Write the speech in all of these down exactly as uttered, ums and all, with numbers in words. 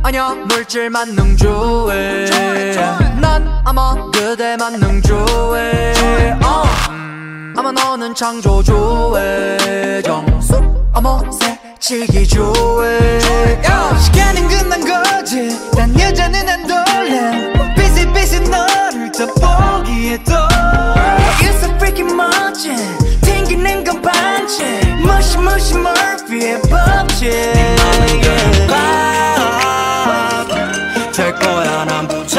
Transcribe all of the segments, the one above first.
아냐 물질만 능주해 난 아마 그대만 능주해 어. 음, 아마 너는 창조주해 정수 어머 새치기 주해 시간은 끝난 거지 단 여자는 안 돌래 비슷비슷 너를 더 보기에도 You're so freaking 멋진 튕기는 건 반칙 무시무시 머피의 법칙 될 거야 난 부자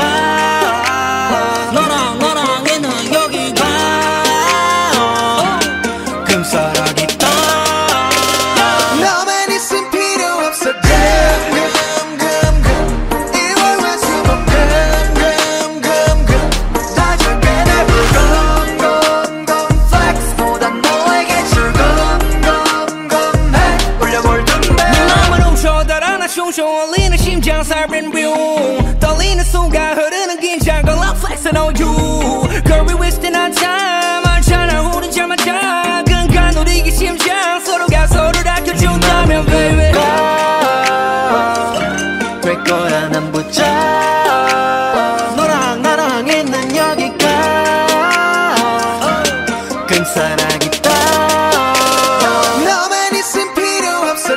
너랑 너랑 얘는 여기 가 금사라기다 너만 있음 필요 없어 금금금금 이월화수목 금금금금 다 줄게 내 불금금금 플렉스보다 너에게 줄금금금해 올려 골든벨 네 맘을 훔쳐달아 나 슝슝 울리는 심장 살빈 뷰 떨리는 수가 흐르는 긴장감 Love flexing on you Girl we wasting our time 알잖아 우린 잘 맞아 끈간 우리의 심장 서로가 서로를 아껴준다면 baby 될 거야 난 부자 너랑 나랑 있는 여기가 금사랑이다 너만 있음 필요 없어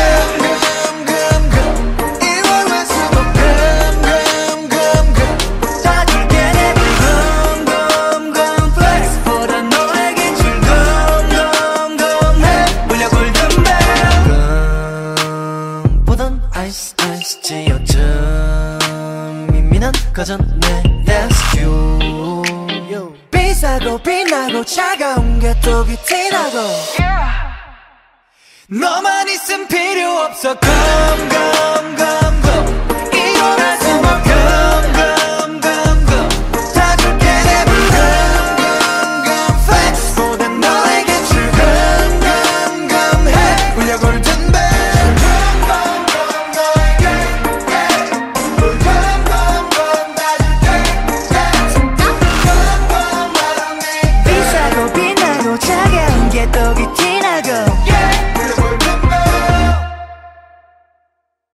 거졌네 That's you 비싸고 빛나고 차가운 게 또 기티나고 yeah. 너만 있음 필요 없어 Come